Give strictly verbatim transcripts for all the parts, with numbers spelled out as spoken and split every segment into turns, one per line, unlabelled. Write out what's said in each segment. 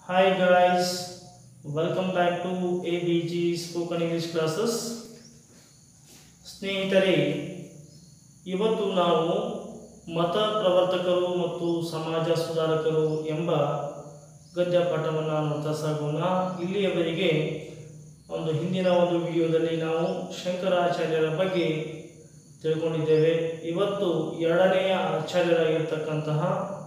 Hi guys, welcome back to A B G Spoken English Classes. ಸ್ನೇಹಿತರೆ, ಇವತ್ತು ನಾವು ಮತ ಪ್ರವರ್ತಕರು ಮತ್ತು ಸಮಾಜ ಸುಧಾರಕರು ಎಂಬ ಗದ್ಯ ಪಾಠವನ್ನು ನೋಡ್ತಾ ಸಾಗೋಣ. ಇಲ್ಲಿಯವರೆಗೆ ಒಂದು ಹಿಂದಿನ ಒಂದು ವಿಡಿಯೋದಲ್ಲಿ ನಾವು ಶಂಕರಾಚಾರ್ಯರ ಬಗ್ಗೆ ತಿಳ್ಕೊಂಡಿದ್ದೇವೆ. ಇವತ್ತು ಎರಡನೆಯ ಆಚಾರ್ಯರಾಗಿರ್ತಕ್ಕಂತಹ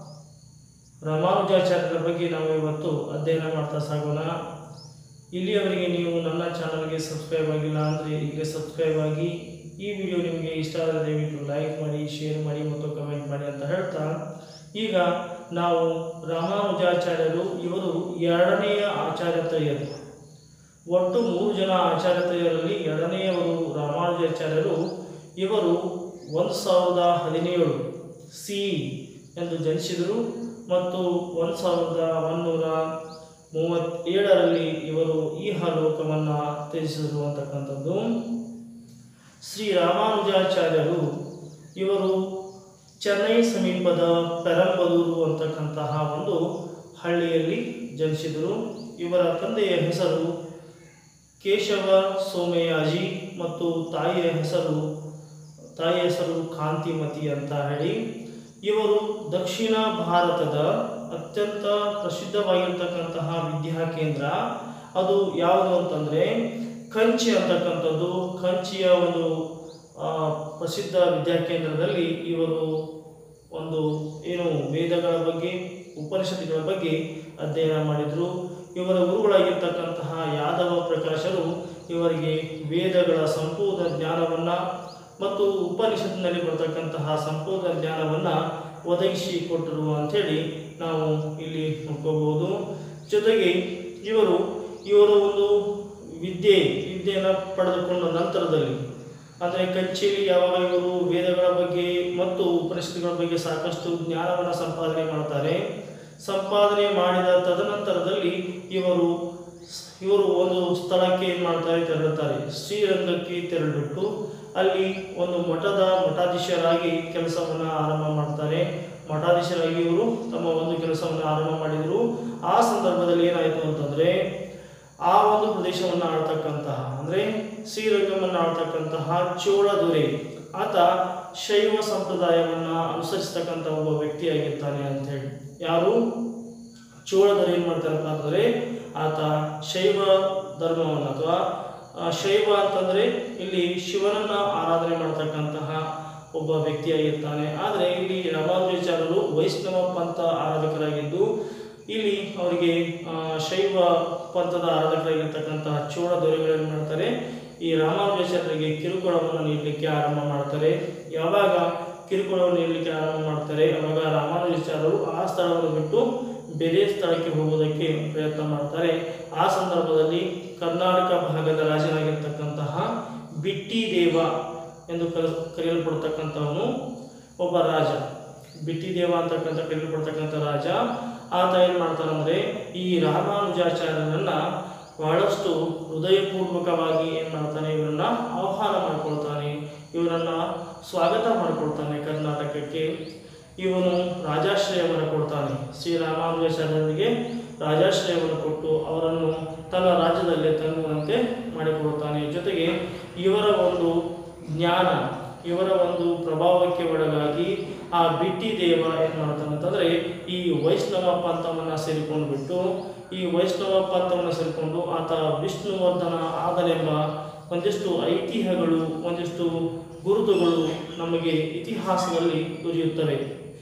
ರಾಮಾನುಜಾಚಾರ್ಯರ ಬಗ್ಗೆ ನಾವು ಇವತ್ತು ಅಧ್ಯಯನ ಮಾಡ್ತಾ ಸಾಗೋಣ. ಇಲ್ಲಿಯವರೆಗೆ ನೀವು ನನ್ನ ಚಾನಲ್ಗೆ ಸಬ್ಸ್ಕ್ರೈಬ್ ಆಗಿಲ್ಲ ಅಂದರೆ ಈಗ ಸಬ್ಸ್ಕ್ರೈಬ್ ಆಗಿ. ಈ ವಿಡಿಯೋ ನಿಮಗೆ ಇಷ್ಟ ಆದರೆ ದಯವಿಟ್ಟು ಲೈಕ್ ಮಾಡಿ, ಶೇರ್ ಮಾಡಿ ಮತ್ತು ಕಮೆಂಟ್ ಮಾಡಿ ಅಂತ ಹೇಳ್ತಾ, ಈಗ ನಾವು ರಾಮಾನುಜಾಚಾರ್ಯರು ಇವರು ಎರಡನೆಯ ಆಚಾರ್ಯತೆಯರು. ಒಟ್ಟು ಮೂರು ಜನ ಆಚಾರ್ಯತೆಯರಲ್ಲಿ ಎರಡನೆಯವರು ರಾಮಾನುಜಾಚಾರ್ಯರು. ಇವರು ಒಂದು ಸಾವಿರದ ಹದಿನೇಳು ಸಿ ಎಂದು ಜನಿಸಿದರು ಮತ್ತು ಒಂದು ಸಾವಿರದ ಒಂದೂರ ಮೂವತ್ತೇಳರಲ್ಲಿ ಇವರು ಈ ಲೋಕವನ್ನು ತ್ಯಜಿಸಿದರು ಅಂತಕ್ಕಂಥದ್ದು. ಶ್ರೀ ರಾಮಾನುಜಾಚಾರ್ಯರು ಇವರು ಚೆನ್ನೈ ಸಮೀಪದ ಪೆರಂಬಲೂರು ಅಂತಕ್ಕಂತಹ ಒಂದು ಹಳ್ಳಿಯಲ್ಲಿ ಜನಿಸಿದರು. ಇವರ ತಂದೆಯ ಹೆಸರು ಕೇಶವ ಸೋಮಯಾಜಿ ಮತ್ತು ತಾಯಿಯ ಹೆಸರು ತಾಯಿಯ ಹೆಸರು ಕಾಂತಿಮತಿ ಅಂತ ಹೇಳಿ. ಇವರು ದಕ್ಷಿಣ ಭಾರತದ ಅತ್ಯಂತ ಪ್ರಸಿದ್ಧವಾಗಿರ್ತಕ್ಕಂತಹ ವಿದ್ಯಾಕೇಂದ್ರ ಅದು ಯಾವುದು ಅಂತಂದರೆ ಕಂಚಿ ಅಂತಕ್ಕಂಥದ್ದು. ಕಂಚಿಯ ಒಂದು ಪ್ರಸಿದ್ಧ ವಿದ್ಯಾಕೇಂದ್ರದಲ್ಲಿ ಇವರು ಒಂದು ಏನು ವೇದಗಳ ಬಗ್ಗೆ, ಉಪನಿಷತ್ತುಗಳ ಬಗ್ಗೆ ಅಧ್ಯಯನ ಮಾಡಿದರು. ಇವರ ಗುರುಗಳಾಗಿರ್ತಕ್ಕಂತಹ ಯಾದವ ಪ್ರಕಾಶರು ಇವರಿಗೆ ವೇದಗಳ ಸಂಪೂರ್ಣ ಜ್ಞಾನವನ್ನು ಮತ್ತು ಉಪನಿಷತ್ತಿನಲ್ಲಿ ಬರ್ತಕ್ಕಂತಹ ಸಂಪೂರ್ಣ ಜ್ಞಾನವನ್ನು ಒದಗಿಸಿ ಕೊಟ್ಟರು ಅಂಥೇಳಿ ನಾವು ಇಲ್ಲಿ ನೋಡ್ಕೋಬಹುದು. ಜೊತೆಗೆ ಇವರು ಇವರು ಒಂದು ವಿದ್ಯೆ ವಿದ್ಯೆಯನ್ನು ಪಡೆದುಕೊಂಡ ನಂತರದಲ್ಲಿ ಅಂದರೆ ಕಂಚಿಯಲ್ಲಿ ಯಾವಾಗ ಇವರು ವೇದಗಳ ಬಗ್ಗೆ ಮತ್ತು ಉಪನಿಷತ್ತುಗಳ ಬಗ್ಗೆ ಸಾಕಷ್ಟು ಜ್ಞಾನವನ್ನು ಸಂಪಾದನೆ ಮಾಡ್ತಾರೆ. ಸಂಪಾದನೆ ಮಾಡಿದ ತದನಂತರದಲ್ಲಿ ಇವರು ಇವರು ಒಂದು ಸ್ಥಳಕ್ಕೆ ಏನು ಮಾಡ್ತಾರೆ ತೆರಳುತ್ತಾರೆ, ಶ್ರೀರಂಗಕ್ಕೆ ತೆರಳಿಬಿಟ್ಟು ಅಲ್ಲಿ ಒಂದು ಮಠದ ಮಠಾಧೀಶರಾಗಿ ಕೆಲಸವನ್ನು ಆರಂಭ ಮಾಡ್ತಾರೆ. ಮಠಾಧೀಶರಾಗಿ ಇವರು ತಮ್ಮ ಒಂದು ಕೆಲಸವನ್ನು ಆರಂಭ ಮಾಡಿದರು. ಆ ಸಂದರ್ಭದಲ್ಲಿ ಏನಾಯಿತು ಅಂತಂದರೆ ಆ ಒಂದು ಪ್ರದೇಶವನ್ನು ಆಳ್ತಕ್ಕಂತಹ ಅಂದರೆ ಶ್ರೀರಂಗವನ್ನು ಆಳ್ತಕ್ಕಂತಹ ಚೋಳ ದೊರೆ ಆತ ಶೈವ ಸಂಪ್ರದಾಯವನ್ನು ಅನುಸರಿಸ್ತಕ್ಕಂಥ ಒಬ್ಬ ವ್ಯಕ್ತಿಯಾಗಿರ್ತಾನೆ ಅಂಥೇಳಿ. ಯಾರು ಚೋಳ ದೊರೆ ಏನು ಮಾಡ್ತಾರಪ್ಪ ಅಂತಂದರೆ ಆತ ಶೈವ ಧರ್ಮವನ್ನು ಅಥವಾ ಶೈವ ಅಂತಂದರೆ ಇಲ್ಲಿ ಶಿವನನ್ನು ಆರಾಧನೆ ಮಾಡ್ತಕ್ಕಂತಹ ಒಬ್ಬ ವ್ಯಕ್ತಿಯಾಗಿರ್ತಾನೆ. ಆದರೆ ಇಲ್ಲಿ ರಾಮಾನುಜಾಚಾರ್ಯರು ವೈಷ್ಣವ ಪಂಥ ಆರಾಧಕರಾಗಿದ್ದು ಇಲ್ಲಿ ಅವರಿಗೆ ಶೈವ ಪಂಥದ ಆರಾಧಕರಾಗಿರ್ತಕ್ಕಂತಹ ಚೋಳ ದೊರೆಗಳೇನು ಮಾಡ್ತಾರೆ, ಈ ರಾಮಾನುಜಾಚಾರ್ಯರಿಗೆ ಕಿರುಕುಳವನ್ನು ನೀಡಲಿಕ್ಕೆ ಆರಂಭ ಮಾಡ್ತಾರೆ. ಯಾವಾಗ ಕಿರುಕುಳವನ್ನು ನೀಡಲಿಕ್ಕೆ ಆರಂಭ ಮಾಡ್ತಾರೆ ಆವಾಗ ರಾಮಾನುಜಾಚಾರ್ಯರು ಆ ಸ್ಥಳವನ್ನು ಬಿಟ್ಟು ಬೇರೆ ಸ್ಥಳಕ್ಕೆ ಹೋಗೋದಕ್ಕೆ ಪ್ರಯತ್ನ ಮಾಡ್ತಾರೆ. ಆ ಸಂದರ್ಭದಲ್ಲಿ ಕರ್ನಾಟಕ ಭಾಗದ ರಾಜನಾಗಿರ್ತಕ್ಕಂತಹ ಬಿಟ್ಟಿ ದೇವ ಎಂದು ಕರೆಯಲ್ಪಡ್ತಕ್ಕಂಥವನು ಒಬ್ಬ ರಾಜ. ಬಿಟ್ಟಿ ದೇವ ಅಂತಕ್ಕಂಥ ಕರೆಯಲ್ಪಡ್ತಕ್ಕಂಥ ರಾಜ ಆತ ಏನು ಮಾಡ್ತಾನಂದರೆ ಈ ರಾಮಾನುಜಾಚಾರ್ಯರನ್ನು ಬಹಳಷ್ಟು ಹೃದಯಪೂರ್ವಕವಾಗಿ ಏನು ಮಾಡ್ತಾನೆ, ಇವರನ್ನು ಆಹ್ವಾನ ಮಾಡಿಕೊಳ್ತಾನೆ, ಇವರನ್ನು ಸ್ವಾಗತ ಮಾಡಿಕೊಳ್ತಾನೆ ಕರ್ನಾಟಕಕ್ಕೆ. ಇವನು ರಾಜಾಶ್ರಯವನ್ನು ಕೊಡ್ತಾನೆ. ಶ್ರೀ ರಾಮಾನುಜಾಚಾರ್ಯರಿಗೆ ರಾಜಾಶ್ರಯವನ್ನು ಕೊಟ್ಟು ಅವರನ್ನು ತನ್ನ ರಾಜ್ಯದಲ್ಲೇ ತಂಗುವಂತೆ ಮಾಡಿಕೊಡ್ತಾನೆ. ಜೊತೆಗೆ ಇವರ ಒಂದು ಜ್ಞಾನ, ಇವರ ಒಂದು ಪ್ರಭಾವಕ್ಕೆ ಒಳಗಾಗಿ ಆ ಬಿಟ್ಟಿ ದೇವ ಏನು ಮಾಡ್ತಾನೆ ಅಂತಂದರೆ ಈ ವೈಷ್ಣವ ಪಂಥವನ್ನು ಸೇರಿಕೊಂಡು ಬಿಟ್ಟು ಈ ವೈಷ್ಣವ ಪಂಥವನ್ನು ಸೇರಿಕೊಂಡು ಆತ ವಿಷ್ಣುವರ್ಧನ ಆದನೆಂಬ ಒಂದಿಷ್ಟು ಐತಿಹ್ಯಗಳು, ಒಂದಿಷ್ಟು ಗುರುತುಗಳು ನಮಗೆ ಇತಿಹಾಸದಲ್ಲಿ ದೊರೆಯುತ್ತವೆ.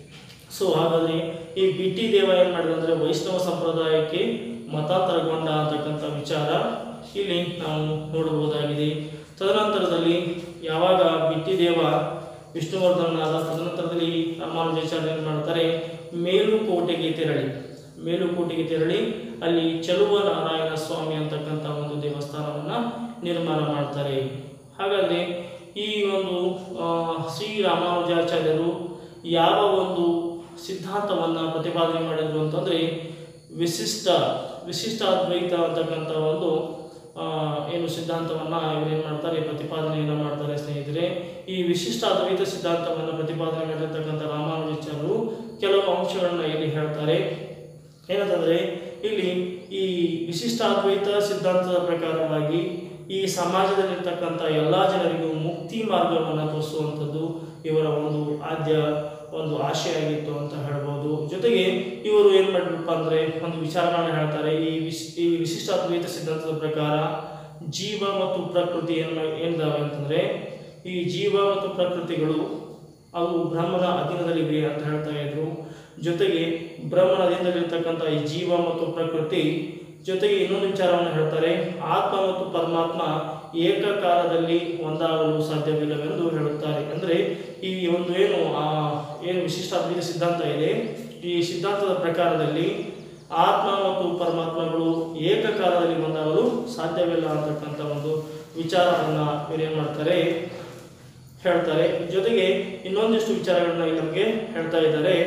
ಸೊ ಹಾಗಾದರೆ ಈ ಬಿಟ್ಟಿ ದೇವ ಏನು ಮಾಡಿದ ಅಂದರೆ ವೈಷ್ಣವ ಸಂಪ್ರದಾಯಕ್ಕೆ ಮತಾಂತರಗೊಂಡ ಅಂತಕ್ಕಂಥ ವಿಚಾರ ಇಲ್ಲಿ ನಾವು ನೋಡಬಹುದಾಗಿದೆ. ತದನಂತರದಲ್ಲಿ ಯಾವಾಗ ಬಿಟ್ಟಿ ದೇವ ವಿಷ್ಣುವರ್ಧನನಾದ ತದನಂತರದಲ್ಲಿ ರಾಮಾನುಜಾಚಾರ್ಯ ಏನು ಮಾಡ್ತಾರೆ, ಮೇಲುಕೋಟೆಗೆ ತೆರಳಿ ಮೇಲುಕೋಟೆಗೆ ತೆರಳಿ ಅಲ್ಲಿ ಚಲುವ ನಾರಾಯಣ ಸ್ವಾಮಿ ಅಂತಕ್ಕಂಥ ಒಂದು ದೇವಸ್ಥಾನವನ್ನು ನಿರ್ಮಾಣ ಮಾಡ್ತಾರೆ. ಹಾಗಾದರೆ ಈ ಒಂದು ಶ್ರೀ ರಾಮಾನುಜಾಚಾರ್ಯರು ಯಾವ ಒಂದು ಸಿದ್ಧಾಂತವನ್ನು ಪ್ರತಿಪಾದನೆ ಮಾಡಿದರು ಅಂತಂದರೆ ವಿಶಿಷ್ಟ ವಿಶಿಷ್ಟ ಅದ್ವೈತ ಅಂತಕ್ಕಂಥ ಒಂದು ಏನು ಸಿದ್ಧಾಂತವನ್ನು ಇವರೇನು ಮಾಡ್ತಾರೆ, ಪ್ರತಿಪಾದನೆಯನ್ನು ಮಾಡ್ತಾರೆ. ಸ್ನೇಹಿತರೆ, ಈ ವಿಶಿಷ್ಟ ಅದ್ವೈತ ಸಿದ್ಧಾಂತವನ್ನು ಪ್ರತಿಪಾದನೆ ಮಾಡಿರ್ತಕ್ಕಂಥ ರಾಮಾನುಜಾಚಾರ್ಯರು ಕೆಲವು ಅಂಶಗಳನ್ನು ಇಲ್ಲಿ ಹೇಳ್ತಾರೆ. ಏನಂತಂದರೆ ಇಲ್ಲಿ ವಿಶಿಷ್ಟಾದ್ವೈತ ಸಿದ್ಧಾಂತದ ಪ್ರಕಾರವಾಗಿ ಈ ಸಮಾಜದಲ್ಲಿರ್ತಕ್ಕಂಥ ಎಲ್ಲ ಜನರಿಗೂ ಮುಕ್ತಿ ಮಾರ್ಗವನ್ನು ತೋರಿಸುವಂಥದ್ದು ಇವರ ಒಂದು ಆದ್ಯ ಒಂದು ಆಶಯ ಆಗಿತ್ತು ಅಂತ ಹೇಳ್ಬೋದು. ಜೊತೆಗೆ ಇವರು ಏನು ಮಾಡಿರಪ್ಪ ಅಂದರೆ ಒಂದು ವಿಚಾರಗಳನ್ನ ಹೇಳ್ತಾರೆ. ಈ ವಿಶ್ ಈ ವಿಶಿಷ್ಟಾದ್ವೈತ ಸಿದ್ಧಾಂತದ ಪ್ರಕಾರ ಜೀವ ಮತ್ತು ಪ್ರಕೃತಿ ಏನು ಏನಿದಾವೆ ಅಂತಂದರೆ, ಈ ಜೀವ ಮತ್ತು ಪ್ರಕೃತಿಗಳು ಅವು ಬ್ರಹ್ಮನ ಅಧೀನದಲ್ಲಿವೆ ಅಂತ ಹೇಳ್ತಾ ಇದ್ರು. ಜೊತೆಗೆ ಬ್ರಹ್ಮನ ಅಧೀನದಲ್ಲಿರ್ತಕ್ಕಂಥ ಈ ಜೀವ ಮತ್ತು ಪ್ರಕೃತಿ ಜೊತೆಗೆ ಇನ್ನೊಂದು ವಿಚಾರವನ್ನು ಹೇಳ್ತಾರೆ, ಆತ್ಮ ಮತ್ತು ಪರಮಾತ್ಮ ಏಕಕಾಲದಲ್ಲಿ ಒಂದಾಗಲು ಸಾಧ್ಯವಿಲ್ಲವೆಂದು ಹೇಳುತ್ತಾರೆ. ಅಂದರೆ ಈ ಒಂದು ಏನು ಆ ಏನು ವಿಶಿಷ್ಟಾದ್ವೈತ ಸಿದ್ಧಾಂತ ಇದೆ, ಈ ಸಿದ್ಧಾಂತದ ಪ್ರಕಾರದಲ್ಲಿ ಆತ್ಮ ಮತ್ತು ಪರಮಾತ್ಮಗಳು ಏಕಕಾಲದಲ್ಲಿ ಒಂದಾಗಲು ಸಾಧ್ಯವಿಲ್ಲ ಅಂತಕ್ಕಂಥ ಒಂದು ವಿಚಾರವನ್ನು ಇವರು ಏನು ಮಾಡ್ತಾರೆ ಹೇಳ್ತಾರೆ. ಜೊತೆಗೆ ಇನ್ನೊಂದಿಷ್ಟು ವಿಚಾರಗಳನ್ನ ನಮಗೆ ಹೇಳ್ತಾ ಇದ್ದಾರೆ.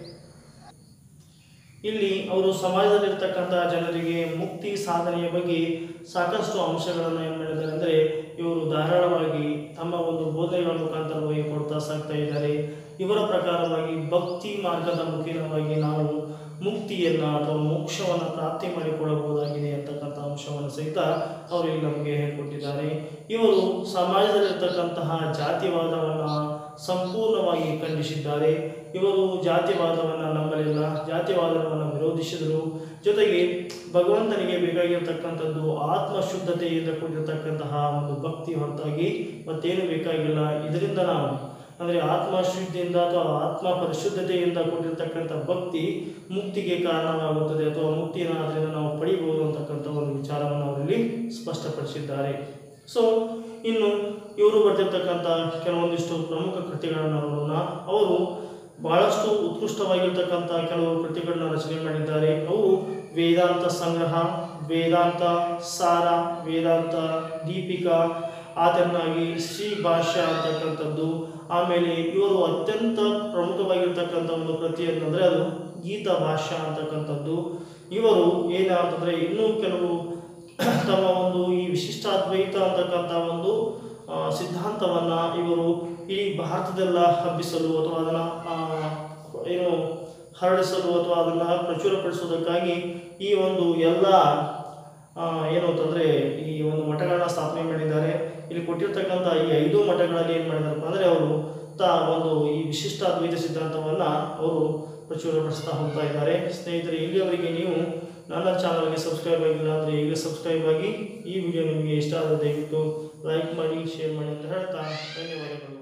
ಇಲ್ಲಿ ಅವರು ಸಮಾಜದಲ್ಲಿರ್ತಕ್ಕಂಥ ಜನರಿಗೆ ಮುಕ್ತಿ ಸಾಧನೆಯ ಬಗ್ಗೆ ಸಾಕಷ್ಟು ಅಂಶಗಳನ್ನು ಏನು ಮಾಡಿದ್ದಾರೆ ಅಂದರೆ ಇವರು ಧಾರಾಳವಾಗಿ ತಮ್ಮ ಒಂದು ಬೋಧನೆಗಳ ಮುಖಾಂತರವಾಗಿ ಕೊಡ್ತಾ ಸಾಗ್ತಾ ಇದ್ದಾರೆ. ಇವರ ಪ್ರಕಾರವಾಗಿ ಭಕ್ತಿ ಮಾರ್ಗದ ಮುಖೇನವಾಗಿ ನಾವು ಮುಕ್ತಿಯನ್ನು ಅಥವಾ ಮೋಕ್ಷವನ್ನು ಪ್ರಾಪ್ತಿ ಮಾಡಿಕೊಳ್ಳಬಹುದಾಗಿದೆ ಅಂತಕ್ಕಂಥ ಅಂಶವನ್ನು ಸಹಿತ ಅವರು ಇಲ್ಲಿ ನಮಗೆ ಹೇಳಿಕೊಟ್ಟಿದ್ದಾರೆ. ಇವರು ಸಮಾಜದಲ್ಲಿರ್ತಕ್ಕಂತಹ ಜಾತಿವಾದವನ್ನು ಸಂಪೂರ್ಣವಾಗಿ ಖಂಡಿಸಿದ್ದಾರೆ. ಇವರು ಜಾತಿವಾದವನ್ನು ನಂಬಲಿಲ್ಲ, ಜಾತಿವಾದವನ್ನು ವಿರೋಧಿಸಿದರು. ಜೊತೆಗೆ ಭಗವಂತನಿಗೆ ಬೇಕಾಗಿರ್ತಕ್ಕಂಥದ್ದು ಆತ್ಮಶುದ್ಧತೆಯಿಂದ ಕೂಡಿರತಕ್ಕಂತಹ ಒಂದು ಭಕ್ತಿ ಹೊರತಾಗಿ ಮತ್ತೇನು ಬೇಕಾಗಿಲ್ಲ. ಇದರಿಂದ ನಾವು ಅಂದರೆ ಆತ್ಮಶುದ್ಧಿಯಿಂದ ಅಥವಾ ಆತ್ಮ ಪರಿಶುದ್ಧತೆಯಿಂದ ಕೂಡಿರತಕ್ಕಂಥ ಭಕ್ತಿ ಮುಕ್ತಿಗೆ ಕಾರಣವಾಗುತ್ತದೆ ಅಥವಾ ಮುಕ್ತಿಯನ್ನು ಅದರಿಂದ ನಾವು ಪಡೆಯಬಹುದು ಅಂತಕ್ಕಂಥ ಒಂದು ವಿಚಾರವನ್ನು ಅವರಲ್ಲಿ ಸ್ಪಷ್ಟಪಡಿಸಿದ್ದಾರೆ. ಸೊ ಇನ್ನು ಇವರು ಬರೆದಿರ್ತಕ್ಕಂಥ ಕೆಲವೊಂದಿಷ್ಟು ಪ್ರಮುಖ ಕೃತಿಗಳನ್ನು ನೋಡೋಣ. ಅವರು ಬಹಳಷ್ಟು ಉತ್ಕೃಷ್ಟವಾಗಿರ್ತಕ್ಕಂಥ ಕೆಲವು ಕೃತಿಗಳನ್ನ ರಚನೆ ಮಾಡಿದ್ದಾರೆ. ಅವು ವೇದಾಂತ ಸಂಗ್ರಹ, ವೇದಾಂತ ಸಾರ, ವೇದಾಂತ ದೀಪಿಕಾ, ಅದನ್ನಾಗಿ ಶ್ರೀ ಭಾಷ್ಯ ಅಂತಕ್ಕಂಥದ್ದು. ಆಮೇಲೆ ಇವರು ಅತ್ಯಂತ ಪ್ರಮುಖವಾಗಿರ್ತಕ್ಕಂಥ ಒಂದು ಕೃತಿ ಅಂತಂದರೆ ಅದು ಗೀತಾ ಭಾಷ್ಯ ಅಂತಕ್ಕಂಥದ್ದು. ಇವರು ಏನಂತಂದರೆ ಇನ್ನೂ ಕೆಲವು ತಮ್ಮ ಒಂದು ಈ ವಿಶಿಷ್ಟಾದ್ವೈತ ಅಂತಕ್ಕಂಥ ಒಂದು ಸಿದ್ಧಾಂತವನ್ನು ಇವರು ಇಡೀ ಭಾರತದೆಲ್ಲ ಹಬ್ಬಿಸಲು ಅಥವಾ ಅದನ್ನು ಏನು ಹರಡಿಸಲು ಅಥವಾ ಅದನ್ನು ಪ್ರಚುರಪಡಿಸೋದಕ್ಕಾಗಿ ಈ ಒಂದು ಎಲ್ಲ ಏನು ಅಂತಂದರೆ ಈ ಒಂದು ಮಠಗಳನ್ನ ಸ್ಥಾಪನೆ ಮಾಡಿದ್ದಾರೆ. ಇಲ್ಲಿ ಕೊಟ್ಟಿರ್ತಕ್ಕಂಥ ಈ ಐದು ಮಠಗಳಲ್ಲಿ ಏನು ಮಾಡಿದಾರಪ್ಪ ಅಂದರೆ ಅವರು ತಾ ಒಂದು ಈ ವಿಶಿಷ್ಟಾದ್ವೈತ ಸಿದ್ಧಾಂತವನ್ನು ಅವರು ಪ್ರಚುರಪಡಿಸ್ತಾ ಹೋಗ್ತಾ ಇದ್ದಾರೆ. ಸ್ನೇಹಿತರೆ, ಇಲ್ಲಿಯವರೆಗೆ ನೀವು ನನ್ನ ಚಾನಲ್ಗೆ ಸಬ್ಸ್ಕ್ರೈಬ್ ಆಗಿಲ್ಲ ಅಂದರೆ ಈಗ ಸಬ್ಸ್ಕ್ರೈಬ್ ಆಗಿ. ಈ ವಿಡಿಯೋ ನಿಮಗೆ ಇಷ್ಟ ಆದರೆ ದಯವಿಟ್ಟು ಲೈಕ್ ಮಾಡಿ, ಶೇರ್ ಮಾಡಿ ಅಂತ ಹೇಳ್ತಾ ಧನ್ಯವಾದಗಳು.